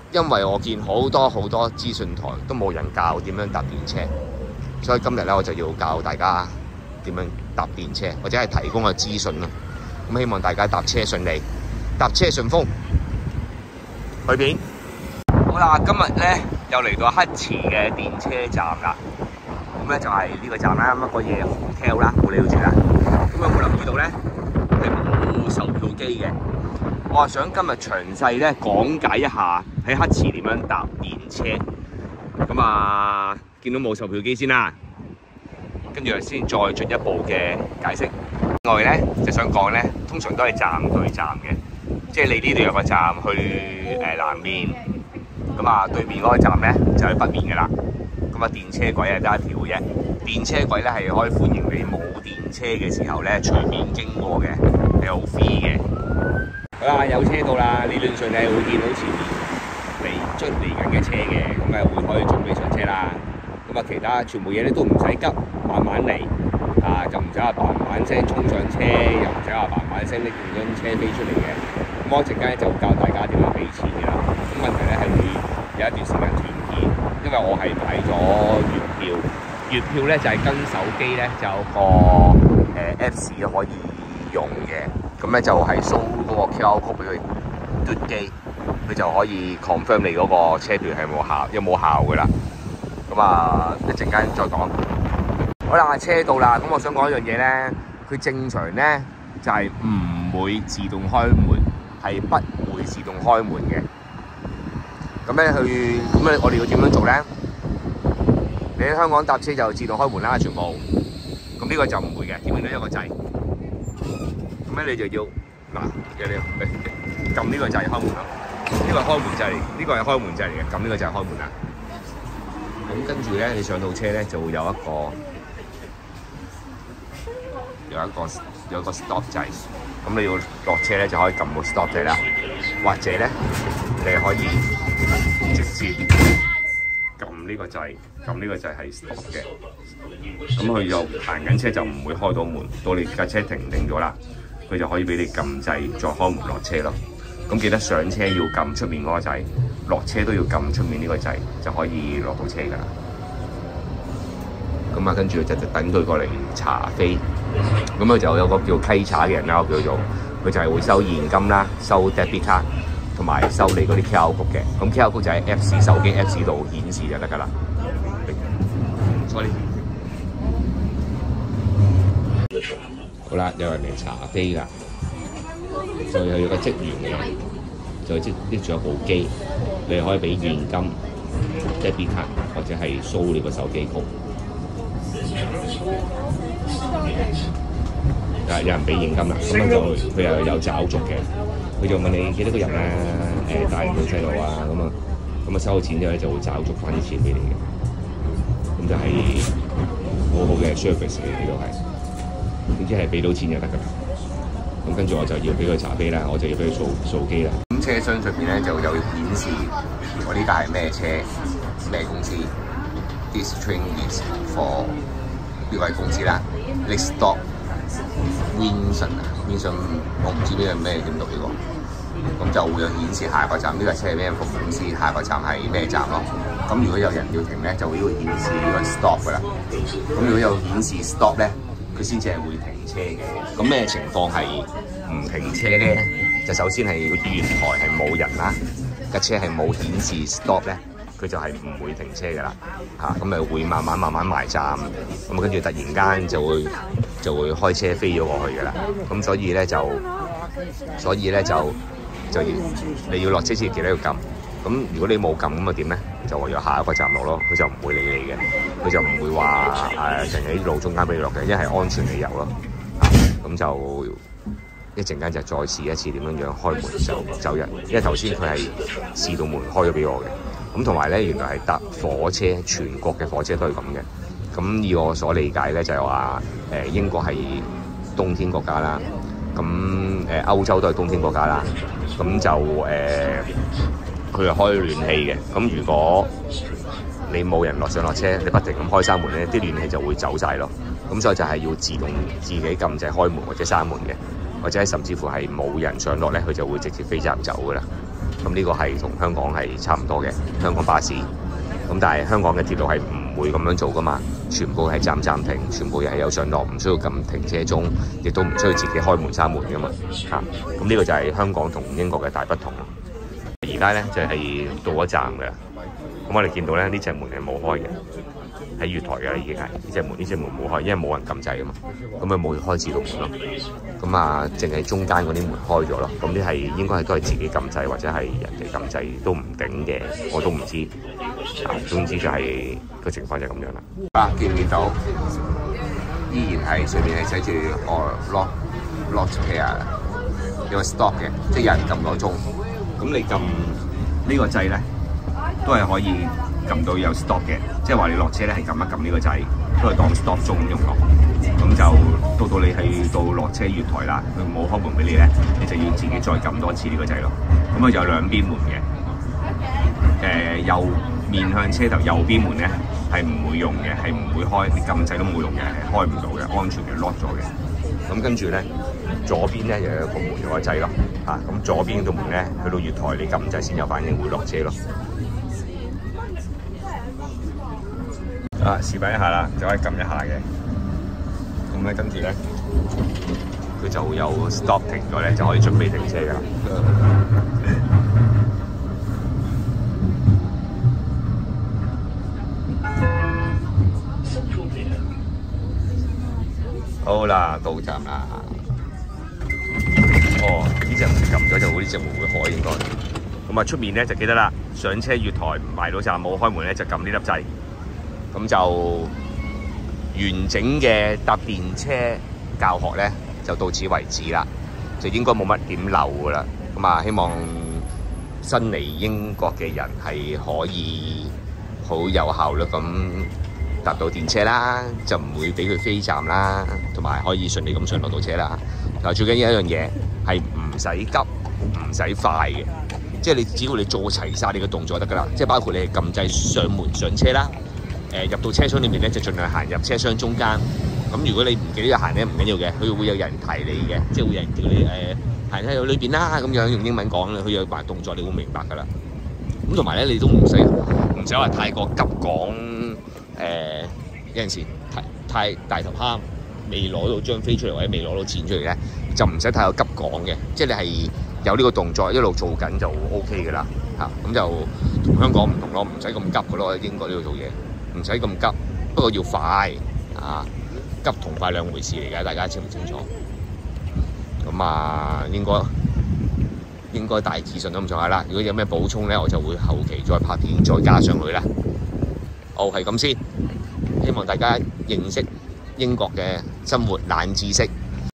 因為我見好多資訊台都冇人教點樣搭電車，所以今日咧我就要教大家點樣搭電車，或者係提供個資訊咯。咁希望大家搭車順利，搭車順風。去邊？好啦，今日咧又嚟到黑池嘅電車站啦。咁咧就係呢個站啦，乜個嘢 hotel 啦，冇理住啦。咁有冇留意到咧？係冇售票機嘅。我係想今日詳細咧講解一下喺黑池點樣搭電車。咁啊，見到冇售票機先啦，跟住先再進一步嘅解釋。另外咧就想講咧，通常都係站對站嘅，即係你呢度有個站去南面，咁啊對面嗰個站咧就喺北面嘅啦。咁啊電車軌係得一條嘅啫，電車軌咧係可以歡迎你冇電車嘅時候咧隨便經過嘅，係好 free 嘅。好啦，有車到啦，理論上你係會見到前面嚟緊嘅車嘅，咁啊會可以準備上車啦。咁啊其他全部嘢咧都唔使急，慢慢嚟啊，就唔使話嘭聲衝上車，又唔使話嘭聲拎電樽車飛出嚟嘅。咁我一陣間就教大家點樣俾錢嘅啦。咁問題咧係會有一段時間斷片，因為我係買咗月票，月票咧就係跟手機咧就有個Apps 可以用嘅。咁咧就係 show 嗰個 QR code 俾佢嘟機，佢就可以 confirm 你嗰個車票係有冇效嘅啦。咁啊，一陣間再講。好啦，車到啦。咁我想講一樣嘢咧，佢正常咧就係唔會自動開門，係不會自動開門嘅。咁咧我哋要點樣做咧？你喺香港搭車就自動開門啦，全部。咁呢個就唔會嘅，見唔見到一個掣？咁咧你就要嗱，你撳呢個掣開門啦。呢個係開門掣嚟，呢個係開門掣嚟嘅。撳呢個掣開門啦。咁跟住咧，你上到車咧就會有一個 stop 掣。咁你要落車咧就可以撳個 stop 掣啦，或者咧你可以直接撳呢個掣，撳呢個掣係 stop 嘅。咁佢就行緊車就唔會開到門，到你架車停咗啦。佢就可以俾你撳掣，再開門落車咯。咁記得上車要撳出面嗰個掣，落車都要撳出面呢個掣，就可以落到車㗎啦。咁啊，跟住就等佢過嚟查飛。咁佢就有個叫稽查嘅人啦，我叫做佢就係會收現金啦，收 debit 卡，同埋收你嗰啲 QR code 嘅。咁 QR code 就喺 Apps 手機 Apps 度顯示就得㗎啦。Sorry。好啦，有人嚟查飛㗎，就有個職員嘅，就拎住一部機，你可以俾現金、debit 卡或者係掃你個手機曲。有人俾現金啦，咁樣就佢又有找續嘅，佢就問你幾多個人啊？大人定細路啊？咁啊收咗錢之後咧就會找續翻啲錢俾你嘅，咁就係好好嘅 service 嚟嘅都係。總之係俾到錢就得㗎啦。咁跟住我就要俾佢查飛啦，我就要俾佢掃機啦。咁車廂上面咧就有顯示我呢架係咩車、咩公司。This train is for 呢位公司啦。Next stop Winson 我唔知呢個咩點讀呢個。咁就會有顯示下一個站，呢個車係咩服務公司，下一個站係咩站咯。咁如果有人要停咧，就會顯示呢個 stop 㗎啦。咁如果有顯示 stop 咧，佢先至係會停車嘅。咁咩情況係唔停車咧？就首先係個月台係冇人啦，架車係冇顯示 stop 咧，佢就係唔會停車㗎啦。咁咪會慢慢埋站，咁跟住突然間就會開車飛咗過去㗎啦。咁所以咧就要你要落車先記得要撳。咁如果你冇撳咁啊點咧？就唯有下一個站落咯，佢就唔會理你嘅，佢就唔會話停喺路中間俾你落嘅，因為係安全理由咯。咁就一陣間就再試一次點樣開門就走人，因為頭先佢係試到門開咗俾我嘅。咁同埋咧，原來係搭火車，全國嘅火車都係咁嘅。咁以我所理解咧，就係話英國係冬天國家啦，咁歐洲都係冬天國家啦，咁就佢係開暖氣嘅。咁如果你冇人落車，你不停咁開閂門咧，啲暖氣就會走晒咯。咁所以就係要自己撳掣開門或者閂門嘅，或者甚至乎係冇人上落咧，佢就會直接飛站走噶啦。 咁呢個係同香港係差唔多嘅香港巴士。咁但係香港嘅鐵路係唔會咁樣做噶嘛，全部係站停，全部係有上落，唔需要撳停車鐘，亦都唔需要自己開門閂門噶嘛。咁呢個就係香港同英國嘅大不同。而家咧就係到咗站嘅，咁我哋見到咧呢隻門係冇開嘅，喺月台嘅已經係呢隻門冇開，因為冇人撳掣啊嘛，咁咪冇開自動門咯。咁啊，淨係中間嗰啲門開咗咯。咁啲係應該係都係自己撳掣或者係人哋撳掣都唔定嘅，我都唔知。總之就係個情況就係咁樣啦。見唔見到？依然係上面係寫住lock here， 有個 stop 嘅，即係有人撳咗鐘。咁你撳呢個掣咧，都係可以撳到有 stop 嘅，即係話你落車咧係撳一撳呢個掣，都係當 stop 鐘咁用咯。咁就到你係到落車月台啦，佢冇開門俾你咧，你就要自己再撳多次呢個掣咯。咁啊有兩邊門嘅，右面向車頭右邊門咧係唔會用嘅，係唔會開，你撳掣都冇用嘅，係開唔到嘅，安全嘅 lock 咗嘅。咁跟住咧，左邊咧又有個門有個掣咯，咁左邊度門咧去到月台你撳掣先有反應會落車咯。示範一下啦，就可以撳一下嘅。咁咧跟住咧，佢就有 stop 停咗咧，就可以準備停車噶啦。好啦，到站啦。呢隻門撳咗就會呢隻門會開應該。咁啊出面咧就記得啦，上車月台唔埋到站冇開門咧就撳呢粒掣。咁就完整嘅搭電車教學咧就到此為止啦，就應該冇乜點漏噶啦。咁啊希望新嚟英國嘅人係可以好有效率咁搭到電車啦，就唔會俾佢飛站啦，同埋可以順利咁上落到車啦。但最緊要一樣嘢係唔使急唔使快嘅，即係你只要你做齊晒你嘅動作得噶啦，即係包括你係撳掣上門上車啦。入到車廂裏面咧，就盡量行入車廂中間。咁如果你唔記得行咧，唔緊要嘅，佢會有人提你嘅，即係會有人叫你行喺裏邊啦，咁樣用英文講咧，佢有埋動作，你會明白噶啦。咁同埋咧，你都唔使話太過急講。有陣時太大頭蝦，未攞到張飛出嚟或者未攞到錢出嚟咧，就唔使太過急講嘅。即係你係有呢個動作一路做緊就 OK 噶啦。咁就同香港唔同咯，唔使咁急噶咯。喺英國呢度做嘢。唔使咁急，不過要快急同快兩回事嚟嘅，大家清唔清楚？咁啊，應該大致上都咁上下啦。如果有咩補充咧，我就會後期再拍片再加上去啦。係咁先，希望大家認識英國嘅生活冷知識。